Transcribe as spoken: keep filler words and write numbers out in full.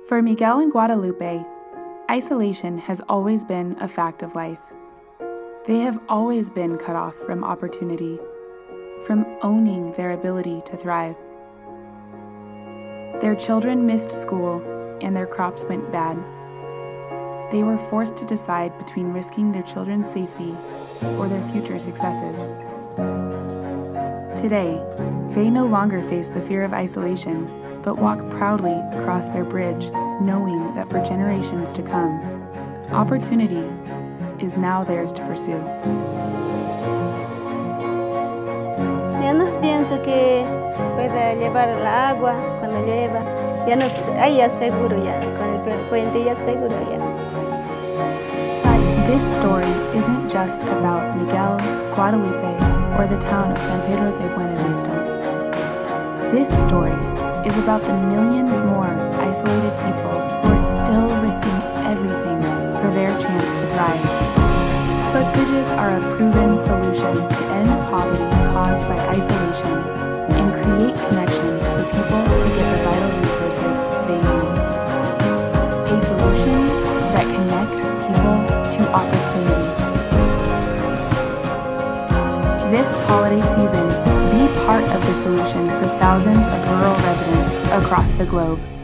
For Miguel and Guadelupe, isolation has always been a fact of life. They have always been cut off from opportunity, from owning their ability to thrive. Their children missed school and their crops went bad. They were forced to decide between risking their children's safety or their future successes. Today, they no longer face the fear of isolation, but walk proudly across their bridge, knowing that for generations to come, opportunity is now theirs to pursue. Ya no pienso que pueda llevar el agua cuando llueva. Ya no, ahí ya seguro ya, con el puente ya seguro ya. This story isn't just about Miguel, Guadelupe, or the town of San Pedro de Buena Vista. This story is about the millions more isolated people who are still risking everything for their chance to thrive. Footbridges are a proven solution to end poverty caused by isolation and create connection for people to get the vital resources they need. A solution that connects people to opportunity. This holiday season, be part of the solution for thousands of rural residents across the globe.